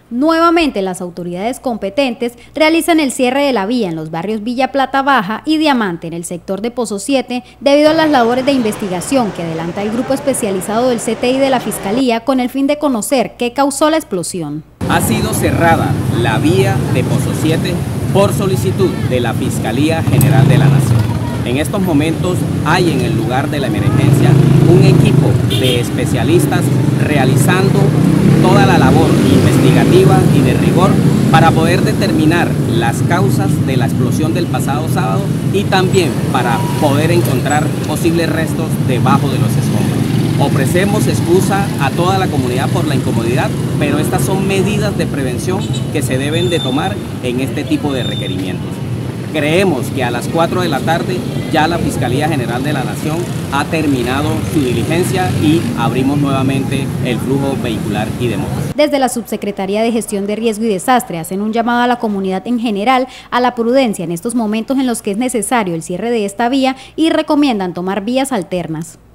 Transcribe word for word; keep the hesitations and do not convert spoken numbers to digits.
Nuevamente, las autoridades competentes realizan el cierre de la vía en los barrios Villa Plata Baja y Diamante en el sector de Pozo siete debido a las labores de investigación que adelanta el grupo especializado del C T I de la Fiscalía con el fin de conocer qué causó la explosión. Ha sido cerrada la vía de Pozo siete por solicitud de la Fiscalía General de la Nación. En estos momentos hay en el lugar de la emergencia un equipo de especialistas realizando toda la labor investigativa y de rigor para poder determinar las causas de la explosión del pasado sábado y también para poder encontrar posibles restos debajo de los escombros. Ofrecemos excusa a toda la comunidad por la incomodidad, pero estas son medidas de prevención que se deben de tomar en este tipo de requerimientos. Creemos que a las cuatro de la tarde ya la Fiscalía General de la Nación ha terminado su diligencia y abrimos nuevamente el flujo vehicular y de motos. Desde la Subsecretaría de Gestión de Riesgo y Desastre hacen un llamado a la comunidad en general a la prudencia en estos momentos en los que es necesario el cierre de esta vía y recomiendan tomar vías alternas.